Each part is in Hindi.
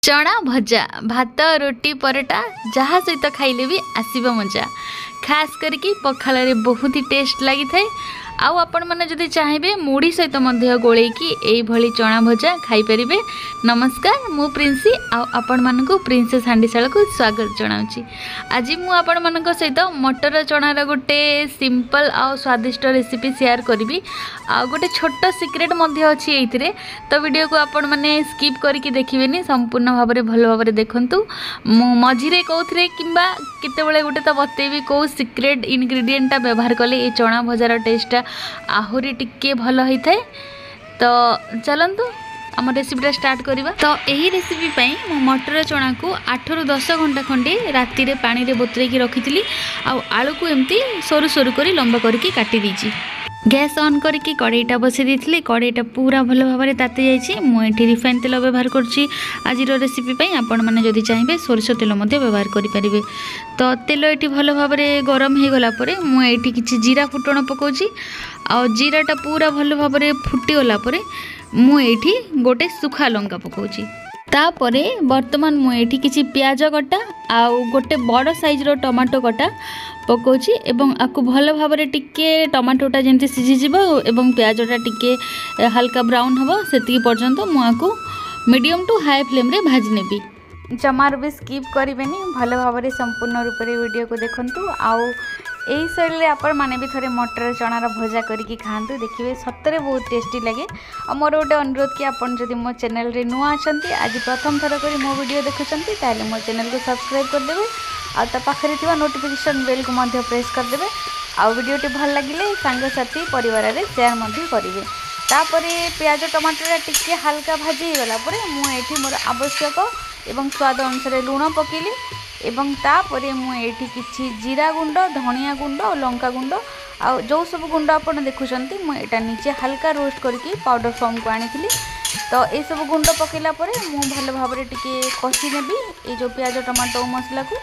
चना भजा भात रोटी परोटा जहाँ सहित खाइले भी आसीबा मजा खास करके पखाल रे बहुत ही टेस्ट लगी थाए। आउ आपण मैंने जदि चाहिए मुढ़ी सहित गोलैकी यही चना भजा खाईपर। नमस्कार मु प्रिंसी आपण मानक प्रिंसेस हांडीशाला को स्वागत जनाऊँगी। आज मुझे सहित मटर चनार गोटे सिंपल आउ स्वादिष्ट रेसिपी शेयर करी। गोटे छोट सिक्रेट अच्छी ये तो वीडियो को आपण मैंने स्किप करके देखिए संपूर्ण भाव में भल भाव देखूँ। मझे कौन कि केतबेले गोटे तो बतेबी कौ सिक्रेट इनग्रेडिएंटा व्यवहार कले ये चना भजार टेस्टा आहुरी टिके भल होता है। तो चलतु आम रेसिपीटा स्टार्ट करवा। तो यही रेसिपी पाई मटर चना को 8 ରୁ 10 घंटा खंडे राति रे पानी रे बतुरेकी रखी आलू को एमती सरू सरू कर लंबा करके काटी दीची। गैस ऑन करके कड़ईटा बसई देती। कड़ईटा पूरा भल भाव में ताती जाइए। मुझे रिफाइन तेल व्यवहार करुँची आज रेसिपी आपण मैंने जदि चाहिए सोरिष तेल व्यवहार करें। तो तेल ये भल भाव में गरम हो गला मुझे किसी जीरा फुटण पकाउची। आ जीराटा पूरा भल भाव में फुटीगला मुझे गोटे सुखा लंका पकाउची। तापरे वर्तमान मुझे किसी प्याज कटा आउ गोटे बड़ साइज्र टमाटो कटा पकाउची एवं आपको भल भाव में टिके टमाटोटा जमी सीझीज एवं प्याजटा टिके हल्का ब्राउन हम से पर्यंत मुझे मीडियम टू हाई फ्लेम रे भाजी नेबी। जमार भी स्किप करेंगे भल भाव में संपूर्ण रूप से वीडियो को देखूँ। आउ यही शैली आपण मैंने भी थोड़े मटर चनार भजा करके खातु देखिए सतरे बहुत टेस्टी लगे। और मोर गोटे अनुरोध कि आपन जदि मो चैनल रे नुआ अच्छा आज प्रथम थर कर मो वीडियो देखुंत ताले मो चैनल को सब्सक्राइब करदेवे आ पाखे थी नोटिफिकेशन बेल को प्रेस करदेवे। आ वीडियोटी भल लगे सांगसाथी परिवार में शेयर करेंगे। तापरे प्याज टमाटर टिके हल्का भाजी गला मुझे मोर आवश्यक एवं स्वाद अनुसार लुण पकेली एवं तापरे मुझे किसी जीरा गुंड धनिया गुंड और लंका गुंड आ जो सब गुंड आप देखुंत मुझे नीचे हल्का रोस्ट करके पाउडर फॉर्म को आनी। तो ये सब गुंड पकेला मुझे भल भाव में टिके कषि नेबी ये जो प्याज टमाटो मसला को।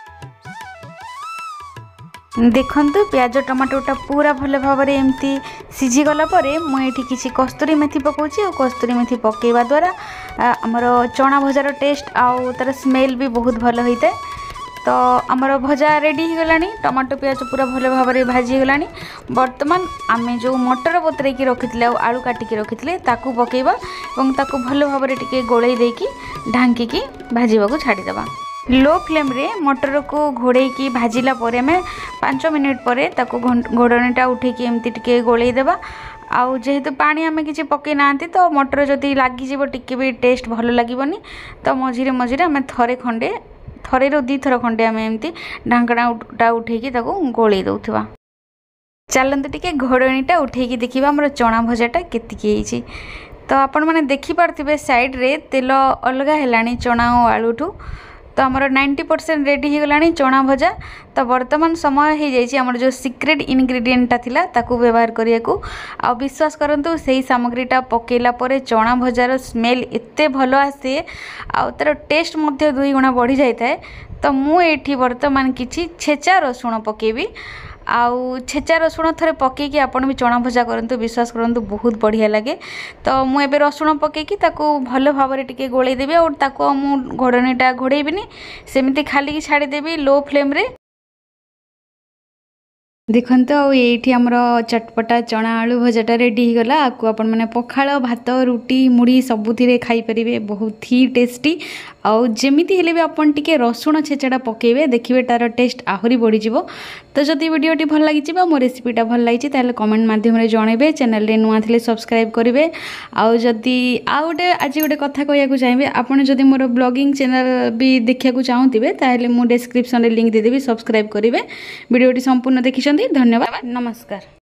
देखंतु प्याज टमाटोटा पूरा भल भाव में एमती सीझीगला मुझे किसी कस्तूरी मेथी पकाउची और कस्तूरी मेथी पकेवा द्वारा आमर चना भजार टेस्ट आउ तार स्मेल भी बहुत भल होता है। तो आमर भजा रेडी हो गलानी टमाटो प्याज पूरा भल भाव में भाजी गलानी। वर्तमान आम जो मटर बतरेकी रखी आलू काटिकी रखी ताकू पकेवा और ताकू भल भाव में टिके गोलई देकी ढांकी भाजवा छाड़ीदेवा। लो फ्लेम रे मटर को घोड़े की भाजिला परे में 5 मिनिट पर ताको घोड़नीटा उठेकी एमती टिके गोलई देवा। आउ जेहेतु पानी आमे किसी पकई ना तो मटर जदि लगिଯିव टिके भी टेस्ट भल लगिबनी। तो मझिरे मझिरे आमे थरे रो 2 थर खंडे आमे एमती ढांकणाटा उठेकी ताको गोलई दउथवा। चलते टिके घोड़नीटा उठेकी देखिबा हमर चना भजाटा केतिकी हेछि। तो आपण माने देखि पारथिबे साइड रे तेल अलगा हेलानी चना और आलूठू। तो आमर 90% रेडी हो गलानी चना भजा। तो वर्तमान समय हो जाइए आमर जो सिक्रेट इनग्रेडिएंटा थिला ताकू व्यवहार करिया को। आ विश्वास करंतु सही सामग्रीटा पकेला परे चना भजार स्मेल एते भलो आसे आ तार टेस्ट मध्य 2 गुणा बढ़ी जाय थाए। तो मु एठी वर्तमान किछि छेचा रसुण पकेबी आउ छेचा रसुण थरे पकेकी आपण भी चना भजा करंतु विश्वास करंतु बहुत बढ़िया लगे। तो मु एबे रसुण पकेकी ताकू भल भाव में टिके गोलई देबी और ताकू मु घोड़नीटा घोड़ेबिनी सेमिति खाली की छाड़ी देबी लो फ्लेम रे। देखते ये आमर चटपटा चना आलू भजाटा रेडी हो गला। आपको आपण मैंने पखाल भात रुटी मुढ़ी सबुथिरे खाई परिबे बहुत ही टेस्टी। आउ जमीती हेले भी आपन टिके रसुण छेचाटा पकेबे देखिए तार टेस्ट आहुरी बढ़ी जिवो। तो जदि वीडियोटी भल लगी मो रेसिपीटा भल लगी ताले कमेंट माध्यम जनइबे चैनल रे नुआ थिले सब्सक्राइब करेंगे। आउ जदि आ गोटे आज गोटे कथा कहया चाहिए आपन जदि मोर ब्लॉगिंग चैनल भी देखा चाहूथिबे ताले मु डिस्क्रिप्शन रे लिंक देदेवी सब्सक्राइब करेंगे। वीडियोटी संपूर्ण देखिछंती धन्यवाद नमस्कार।